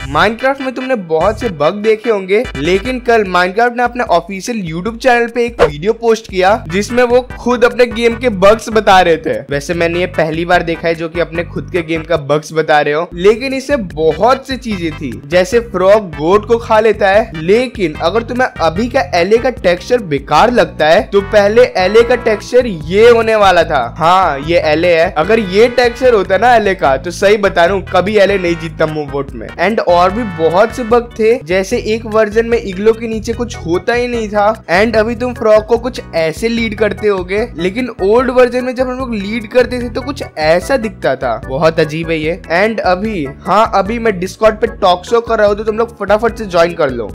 Minecraft में तुमने बहुत से बग देखे होंगे, लेकिन कल माइनक्राफ्ट ने अपने ऑफिशियल यूट्यूब चैनल पे एक वीडियो पोस्ट किया जिसमें वो खुद अपने गेम के बग्स बता रहे थे। वैसे मैंने ये पहली बार देखा है जो कि अपने खुद के गेम का बग्स बता रहे हो, लेकिन इससे बहुत सी चीजें थी, जैसे फ्रॉग गोट को खा लेता है। लेकिन अगर तुम्हें अभी का एले का टेक्सचर बेकार लगता है तो पहले एले का टेक्सचर ये होने वाला था। हाँ, ये एले है। अगर ये टेक्सचर होता ना एले का तो सही बता रहा हूँ कभी एले नहीं जीतता मूव वोट में। एंड और भी बहुत से बग थे, जैसे एक वर्जन में इग्लो के नीचे कुछ होता ही नहीं था एंड अभी तुम फ्रॉग को कुछ ऐसे लीड करते होगे, लेकिन ओल्ड वर्जन में जब हम लोग लीड करते थे तो कुछ ऐसा दिखता था। बहुत अजीब है ये। एंड अभी मैं डिस्कॉर्ड पे टॉक शो कर रहा हूँ तो तुम लोग फटाफट से ज्वाइन कर लो।